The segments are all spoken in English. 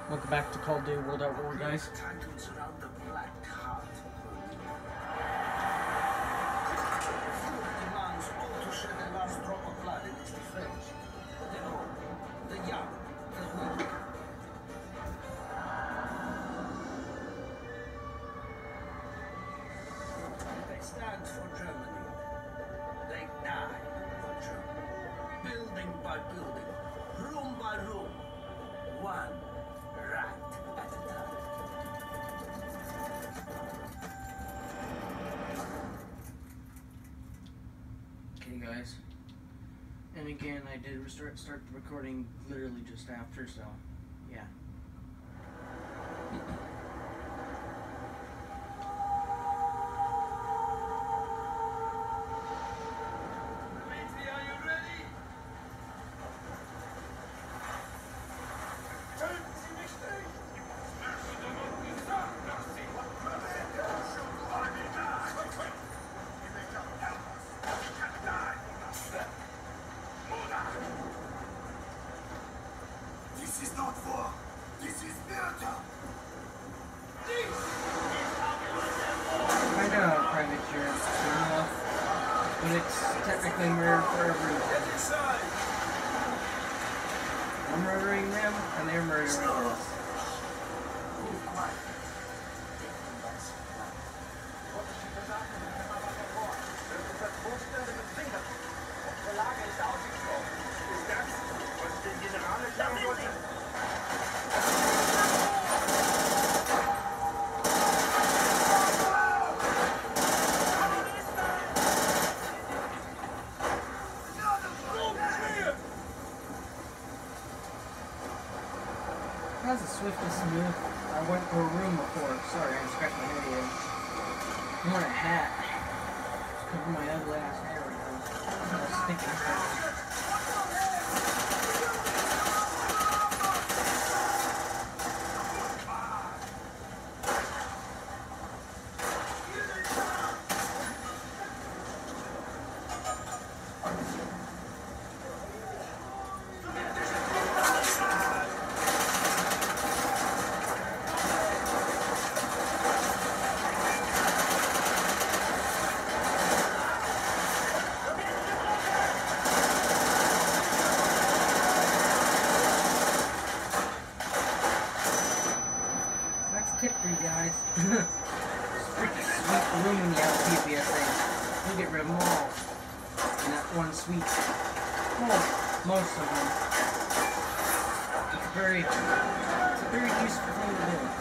Welcome back to Call of Duty World at War, guys. They stand for Germany. They die for Germany. Building by building, room by room, one rat at a time. Okay, guys. And again, I did start the recording literally just after, so yeah. This is not war. This is murder. I know private insurance enough, but it's technically murder for everyone. I'm murdering them, and they're murdering us. How's the swiftest move? I went to a room before. Sorry, I scratched my head again. I'm wearing a hat. Cover my ugly ass hair right now. I was thinking tip for you guys. Freaking sweet room in the LPPSA. You get rid of them all in that one suite. Well, most of them. It's a very useful thing to do.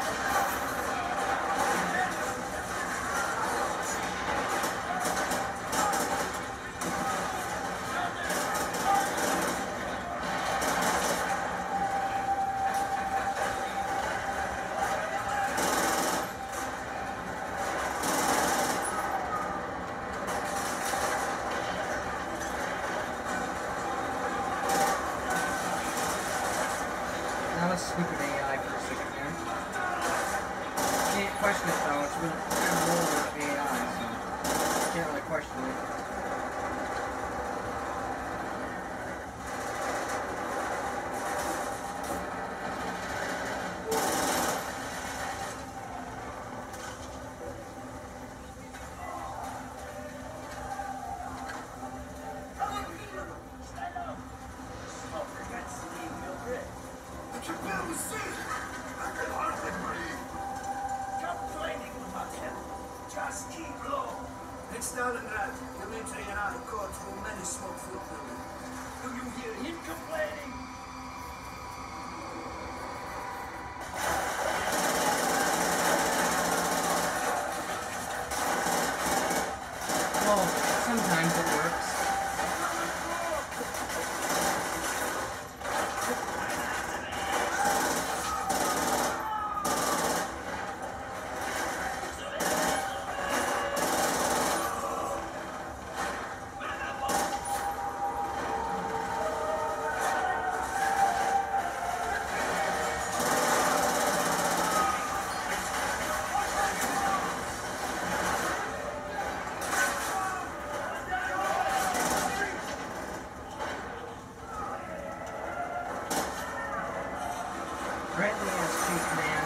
Now let's speak with AI for a second here. Can't question it though, it's really kind of old with AI, so can't really question it. Just keep low. In Stalingrad, the military and I got through many smoke-filled buildings. Do you hear him complaining? Well, sometimes it works. Right in the ass cheek, man.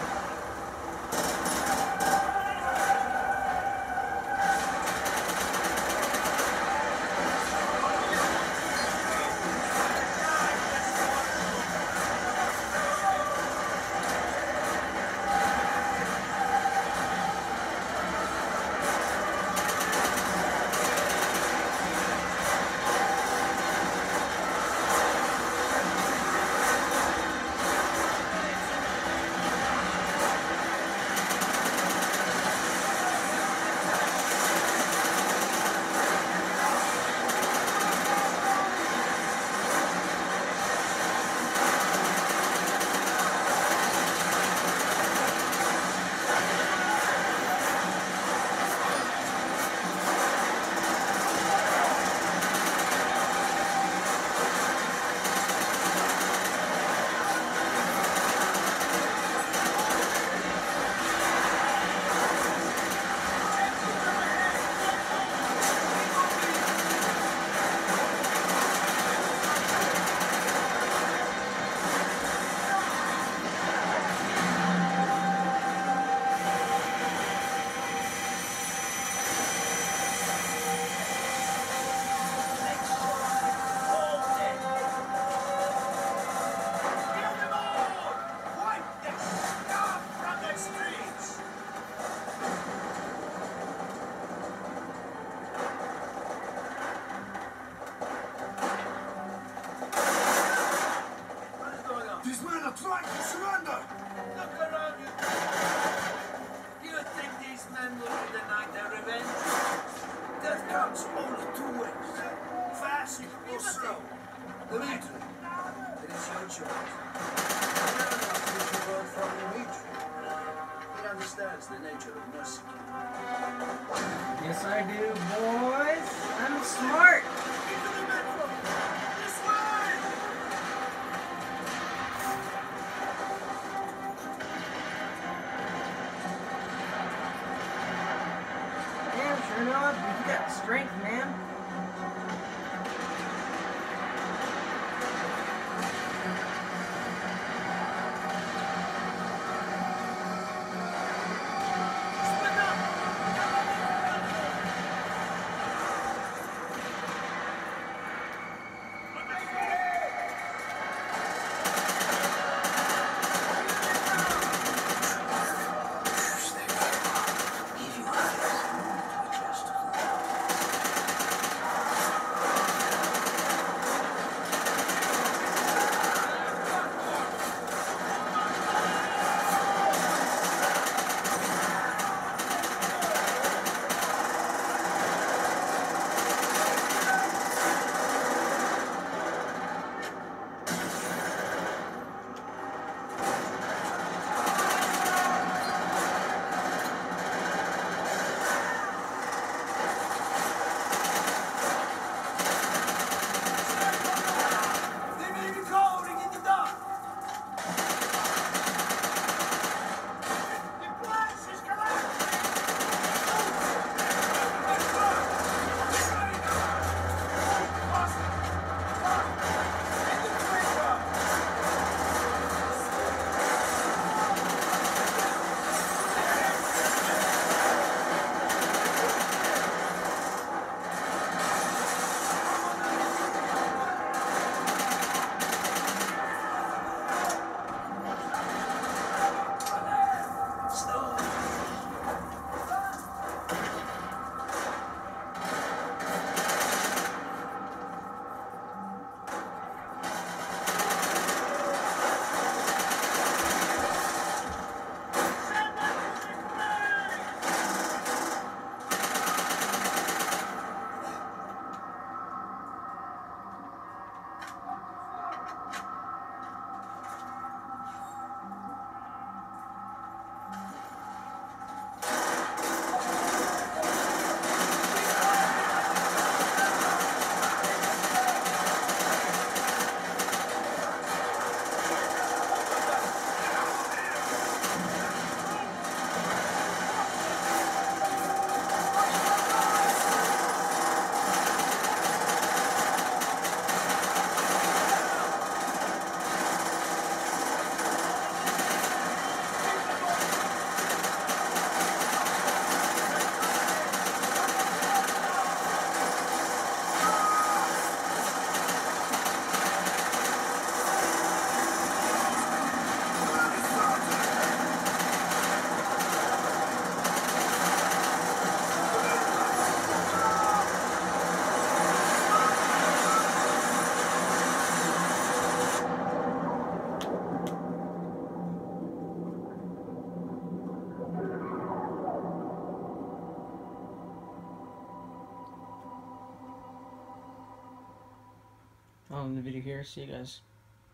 These men are trying to surrender! Look around you! Do you think these men will be denied their revenge? Death comes only two ways. Fast or slow. Dimitri, it is your choice. Fair enough, you should learn from Dimitri. He understands the nature of mercy. Yes, I do, boys. I'm smart. Into the metro! This way! Damn, sure enough, you got strength, man. calling the video here. See you guys.